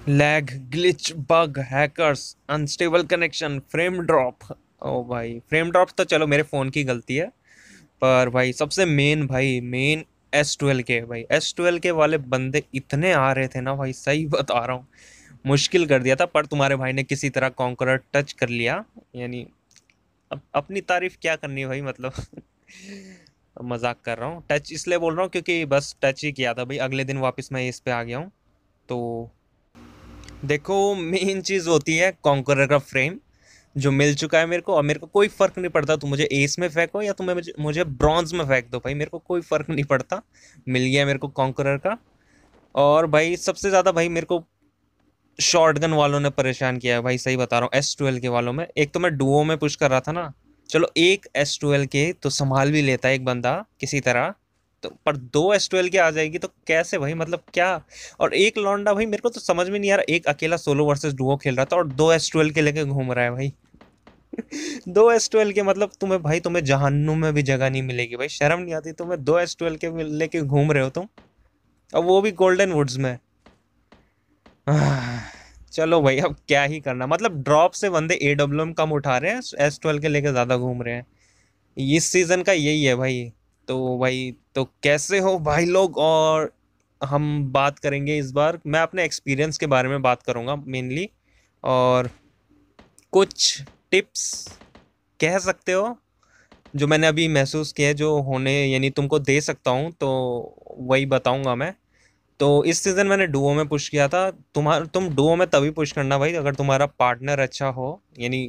Lag, glitch, bug, hackers, unstable connection, frame drop. ओ भाई, frame drop तो चलो मेरे फ़ोन की गलती है। पर भाई सबसे मेन, भाई मेन S12 के, भाई S12 के वाले बंदे इतने आ रहे थे ना भाई, सही बता रहा हूँ। मुश्किल कर दिया था, पर तुम्हारे भाई ने किसी तरह कॉन्करर टच कर लिया। यानी अब अपनी तारीफ क्या करनी है भाई, मतलब मजाक कर रहा हूँ। टच इसलिए बोल रहा हूँ क्योंकि बस टच ही किया था भाई, अगले दिन वापस मैं इस पे आ गया हूँ। तो देखो, मेन चीज़ होती है कॉन्करर का फ्रेम, जो मिल चुका है मेरे को। और मेरे को कोई फर्क नहीं पड़ता, तुम मुझे एस में फेंको या तुम्हें मुझे ब्रॉन्ज में फेंक दो भाई, मेरे को कोई फर्क नहीं पड़ता। मिल गया मेरे को कॉन्करर का। और भाई सबसे ज़्यादा भाई मेरे को शॉटगन वालों ने परेशान किया है भाई, सही बता रहा हूँ। S12 के वालों में, एक तो मैं डुओ में पुश कर रहा था ना। चलो एक S12 के तो संभाल भी लेता है एक बंदा किसी तरह, तो पर दो S12 के आ जाएगी तो कैसे भाई, मतलब क्या। और एक लौंडा भाई, मेरे को तो समझ में नहीं आ रहा, एक अकेला सोलो वर्सेस डुओ खेल रहा था और दो S12 के लेके घूम रहा है भाई। दो S12 के मतलब तुम्हें भाई, तुम्हें जहन्नुम में भी जगह नहीं मिलेगी भाई, शर्म नहीं आती तुम्हें? दो S12 के लेके घूम रहे हो तुम, और वो भी गोल्डन वुड्स में। आह, चलो भाई, अब क्या ही करना, मतलब ड्रॉप से बंदे AWM कम उठा रहे हैं, S12 के लेके ज्यादा घूम रहे हैं। इस सीजन का यही है भाई। तो भाई, तो कैसे हो भाई लोग? और हम बात करेंगे इस बार, मैं अपने एक्सपीरियंस के बारे में बात करूंगा मेनली। और कुछ टिप्स कह सकते हो जो मैंने अभी महसूस किया है, जो होने यानी तुमको दे सकता हूँ, तो वही बताऊंगा मैं। तो इस सीजन मैंने डुओ में पुश किया था। तुम डुओ में तभी पुश करना भाई अगर तुम्हारा पार्टनर अच्छा हो, यानी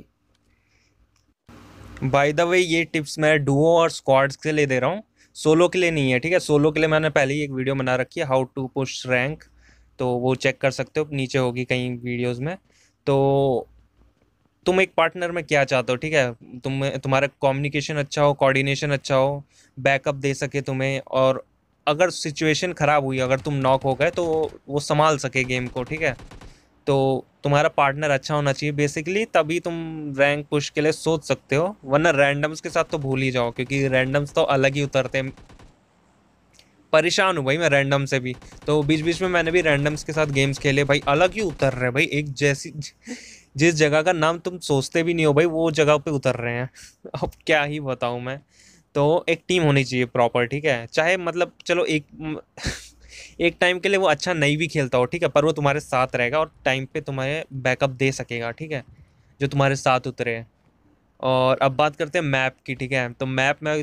बाय द वे ये टिप्स मैं डुओ और स्क्वाड्स के लिए दे रहा हूँ, सोलो के लिए नहीं है, ठीक है? सोलो के लिए मैंने पहले ही एक वीडियो बना रखी है, हाउ टू पुश रैंक। तो वो चेक कर सकते हो, नीचे होगी कहीं वीडियोस में। तो तुम एक पार्टनर में क्या चाहते हो, ठीक है? तुम्हारा कम्युनिकेशन अच्छा हो, कोऑर्डिनेशन अच्छा हो, बैकअप दे सके तुम्हें, और अगर सिचुएशन खराब हुई, अगर तुम नॉक हो गए, तो वो संभाल सके गेम को, ठीक है? तो तुम्हारा पार्टनर अच्छा होना चाहिए बेसिकली, तभी तुम रैंक पुश के लिए सोच सकते हो, वरना रैंडम्स के साथ तो भूल ही जाओ, क्योंकि रैंडम्स तो अलग ही उतरते हैं। परेशान हूँ भाई मैं रैंडम से भी। तो बीच बीच में मैंने भी रैंडम्स के साथ गेम्स खेले भाई, अलग ही उतर रहे हैं भाई, एक जैसी जिस जगह का नाम तुम सोचते भी नहीं हो भाई, वो जगह पे उतर रहे हैं। अब क्या ही बताऊं मैं। तो एक टीम होनी चाहिए प्रॉपर, ठीक है? चाहे मतलब चलो एक एक टाइम के लिए वो अच्छा नहीं भी खेलता हो, ठीक है, पर वो तुम्हारे साथ रहेगा और टाइम पे तुम्हारे बैकअप दे सकेगा, ठीक है? जो तुम्हारे साथ उतरे। और अब बात करते हैं मैप की, ठीक है? तो मैप में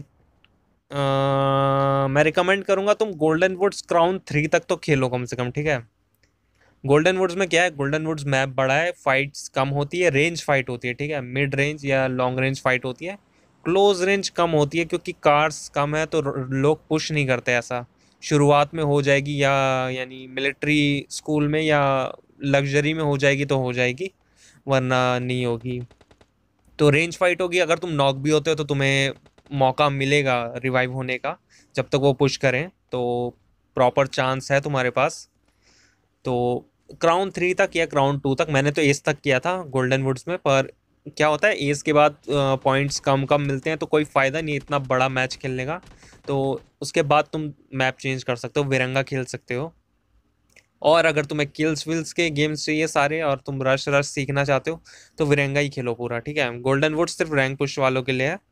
मैं रिकमेंड करूंगा तुम गोल्डन वुड्स क्राउन 3 तक तो खेलो कम से कम, ठीक है? गोल्डन वुड्स में क्या है, गोल्डन वुड्स मैप बड़ा है, फाइट्स कम होती है, रेंज फाइट होती है, ठीक है? मिड रेंज या लॉन्ग रेंज फाइट होती है। क्लोज रेंज कम होती है क्योंकि कार्स कम है, तो लोग पुश नहीं करते ऐसा। शुरुआत में हो जाएगी, या यानी मिलिट्री स्कूल में या लग्जरी में हो जाएगी तो हो जाएगी, वरना नहीं होगी। तो रेंज फाइट होगी, अगर तुम नॉक भी होते हो तो तुम्हें मौका मिलेगा रिवाइव होने का, जब तक वो पुश करें तो प्रॉपर चांस है तुम्हारे पास। तो क्राउन 3 तक या क्राउन 2 तक, मैंने तो एस तक किया था गोल्डन वुड्स में, पर क्या होता है एस के बाद पॉइंट्स कम कम मिलते हैं, तो कोई फ़ायदा नहीं है इतना बड़ा मैच खेलने का। तो उसके बाद तुम मैप चेंज कर सकते हो, विरंगा खेल सकते हो। और अगर तुम्हें किल्स विल्स के गेम्स चाहिए सारे, और तुम रश रश सीखना चाहते हो, तो विरंगा ही खेलो पूरा, ठीक है? गोल्डन वुड्स सिर्फ रैंक पुश वालों के लिए है,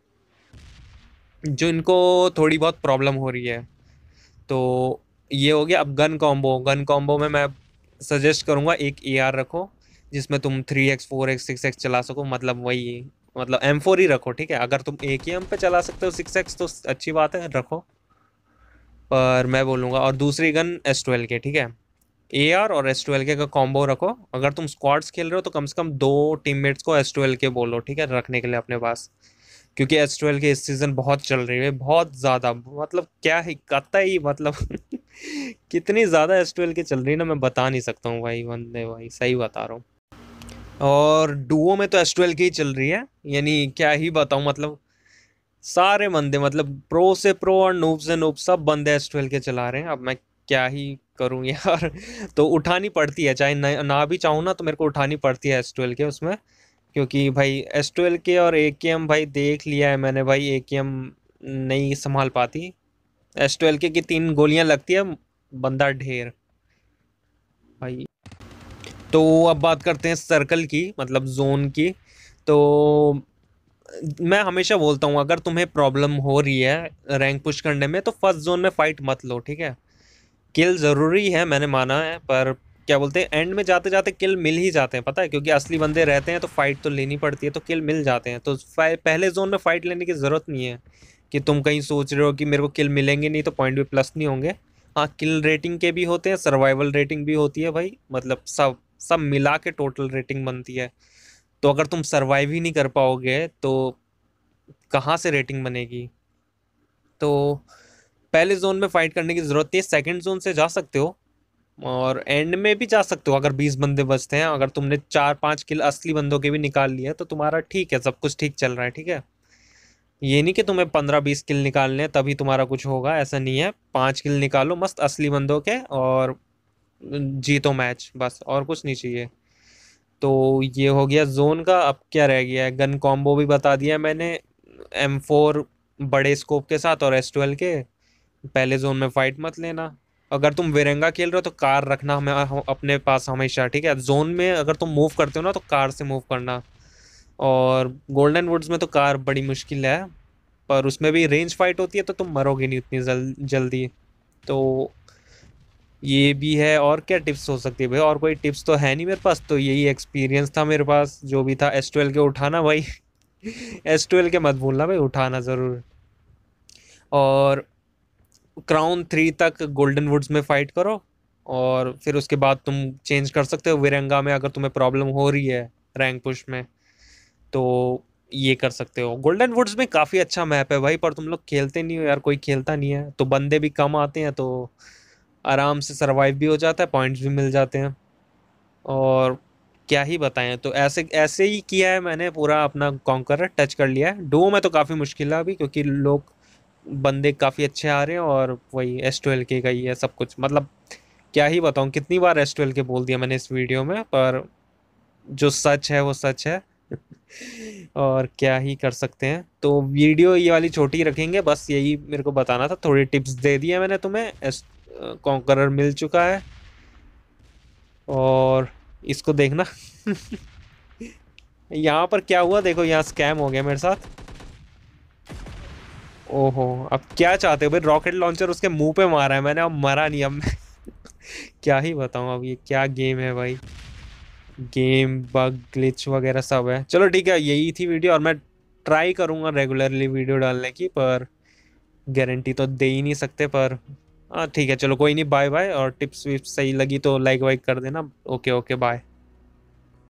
जो इनको थोड़ी बहुत प्रॉब्लम हो रही है। तो ये हो गया। अब गन कॉम्बो में मैं सजेस्ट करूंगा एक AR रखो, जिसमें तुम 3x 4x 6x चला सको, मतलब वही, मतलब M4 ही रखो, ठीक है? अगर तुम AKM पे चला सकते हो 6x तो अच्छी बात है, रखो। पर मैं बोलूँगा, और दूसरी गन S12 के, ठीक है? AR और S12 के का कॉम्बो रखो। अगर तुम स्क्वाड्स खेल रहे हो तो कम से कम दो टीममेट्स को S12 के बोलो, ठीक है, रखने के लिए अपने पास। क्योंकि S12 के इस सीजन बहुत चल रही है, बहुत ज्यादा, मतलब क्या ही कतई मतलब कितनी ज्यादा S12 की चल रही है ना, मैं बता नहीं सकता हूँ भाई, बंदे भाई सही बता रहा हूँ। और डुओ में तो S12 की ही चल रही है, यानी क्या ही बताऊँ, मतलब सारे बंदे, मतलब प्रो से प्रो और नूब से नूब, सब बंदे S12 के चला रहे हैं। अब मैं क्या ही करूं यार। तो उठानी पड़ती है, चाहे ना भी चाहूँ ना, तो मेरे को उठानी पड़ती है S12 के उसमें। क्योंकि भाई S12 के और AKM भाई देख लिया है मैंने भाई, AKM नहीं संभाल पाती। S12 के की 3 गोलियां लगती है, बंदा ढेर भाई। तो अब बात करते हैं सर्कल की, मतलब जोन की। तो मैं हमेशा बोलता हूँ, अगर तुम्हें प्रॉब्लम हो रही है रैंक पुश करने में, तो फर्स्ट जोन में फाइट मत लो, ठीक है। किल जरूरी है, मैंने माना है, पर क्या बोलते हैं, एंड में जाते जाते किल मिल ही जाते हैं, पता है, क्योंकि असली बंदे रहते हैं तो फाइट तो लेनी पड़ती है, तो किल मिल जाते हैं। तो पहले जोन में फाइट लेने की जरूरत नहीं है कि तुम कहीं सोच रहे हो कि मेरे को किल मिलेंगे नहीं तो पॉइंट भी प्लस नहीं होंगे। हाँ, किल रेटिंग के भी होते हैं, सर्वाइवल रेटिंग भी होती है भाई, मतलब सब सब मिला के टोटल रेटिंग बनती है। तो अगर तुम सर्वाइव ही नहीं कर पाओगे तो कहाँ से रेटिंग बनेगी। तो पहले जोन में फाइट करने की जरूरत है, सेकंड जोन से जा सकते हो और एंड में भी जा सकते हो। अगर 20 बंदे बचते हैं, अगर तुमने 4-5 किल असली बंदों के भी निकाल लिए तो तुम्हारा ठीक है, सब कुछ ठीक चल रहा है, ठीक है। ये नहीं कि तुम्हें 15-20 किल निकालने हैं तभी तुम्हारा कुछ होगा, ऐसा नहीं है। 5 किल निकालो मस्त असली बंदों के और जीतो मैच, बस और कुछ नहीं चाहिए। तो ये हो गया जोन का। अब क्या रह गया है, गन कॉम्बो भी बता दिया मैंने, M4 बड़े स्कोप के साथ और S12 के। पहले जोन में फाइट मत लेना। अगर तुम विरेंगा खेल रहे हो तो कार रखना हमें अपने पास हमेशा, ठीक है। जोन में अगर तुम मूव करते हो ना तो कार से मूव करना। और गोल्डन वुड्स में तो कार बड़ी मुश्किल है, पर उसमें भी रेंज फाइट होती है तो तुम मरोगे नहीं उतनी जल्दी। तो ये भी है। और क्या टिप्स हो सकती है भाई, और कोई टिप्स तो है नहीं मेरे पास, तो यही एक्सपीरियंस था मेरे पास जो भी था। S12 के उठाना भाई। S12 के मत भूलना भाई, उठाना जरूर। और क्राउन 3 तक गोल्डन वुड्स में फाइट करो, और फिर उसके बाद तुम चेंज कर सकते हो विरंगा में, अगर तुम्हें प्रॉब्लम हो रही है रैंक पुश में तो ये कर सकते हो। गोल्डन वुड्स में काफ़ी अच्छा मैप है भाई, पर तुम लोग खेलते नहीं हो यार, कोई खेलता नहीं है, तो बंदे भी कम आते हैं तो आराम से सरवाइव भी हो जाता है, पॉइंट्स भी मिल जाते हैं। और क्या ही बताएं, तो ऐसे ऐसे ही किया है मैंने, पूरा अपना कॉन्करर टच कर लिया है। डो में तो काफ़ी मुश्किल है अभी, क्योंकि लोग बंदे काफ़ी अच्छे आ रहे हैं, और वही S12 के का ही है सब कुछ, मतलब क्या ही बताऊं, कितनी बार S12 के बोल दिया मैंने इस वीडियो में, पर जो सच है वो सच है। और क्या ही कर सकते हैं। तो वीडियो ये वाली छोटी ही रखेंगे, बस यही मेरे को बताना था, थोड़ी टिप्स दे दिया मैंने तुम्हें। कॉन्करर मिल चुका है, और इसको देखना। यहाँ पर क्या हुआ देखो, यहाँ स्कैम हो गया मेरे साथ। ओहो, अब क्या चाहते हो भाई, रॉकेट लॉन्चर उसके मुंह पे मारा है मैंने, अब मरा नहीं। अब मैं क्या ही बताऊं, अब ये क्या गेम है भाई। गेम बग ग्लिच वगैरह सब है। चलो ठीक है, यही थी वीडियो, और मैं ट्राई करूंगा रेगुलरली वीडियो डालने की, पर गारंटी तो दे ही नहीं सकते। पर हाँ ठीक है, चलो कोई नहीं, बाय बाय। और टिप्स विप्स सही लगी तो लाइक वाइक कर देना। Okay okay bye.